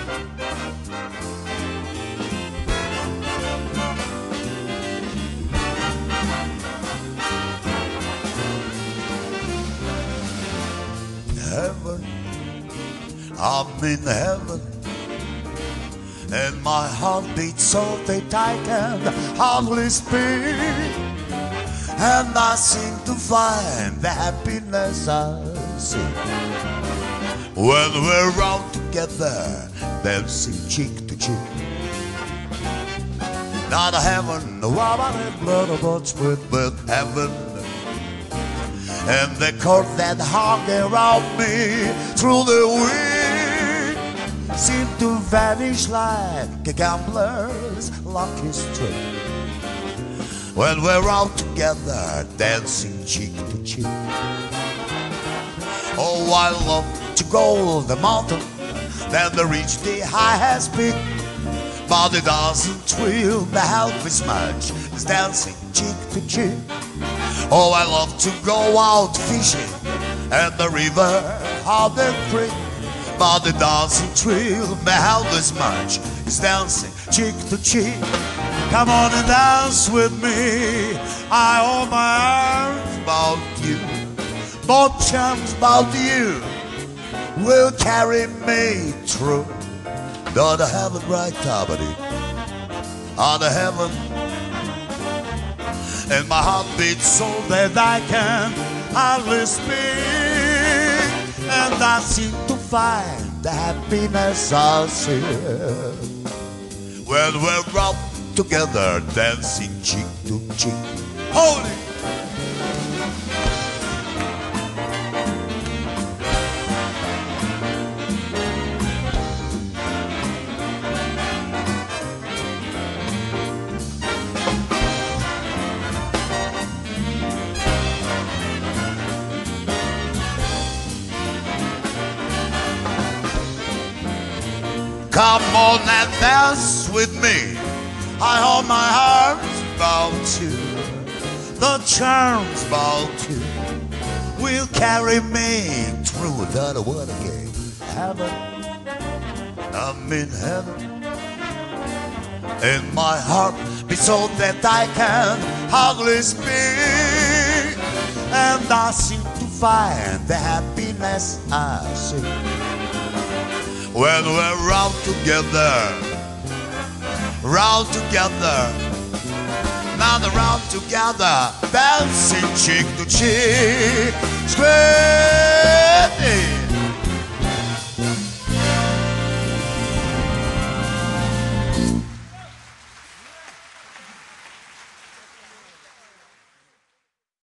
Heaven, I'm in heaven, and my heart beats so that I can hardly speak, and I seem to find the happiness I seek when we're out together, dancing cheek to cheek. Not heaven, what I blood about with heaven, and the cord that hung around me through the wind seemed to vanish like a gambler's lucky streak when we're out together, dancing cheek to cheek. Oh, I love to go the mountain, then to reach the highest peak, but it doesn't thrill me half as much as dancing cheek to cheek. Oh, I love to go out fishing at the river or the creek, but it doesn't thrill me half as much as dancing cheek to cheek. Come on and dance with me, I hold my arms about you, both charms about you will carry me through. On the heaven right top of it, on the heaven, and my heart beats so that I can hardly speak, and I seem to find the happiness I see when we're out together, dancing cheek to cheek. Holy! Come on and dance with me, I hold my arms about you, the charms about you will carry me through the world again. Heaven, I'm in heaven, and my heart beats so that I can hardly speak, and I seem to find the happiness I see when we're round together, now round together, dancing cheek to cheek, screaming.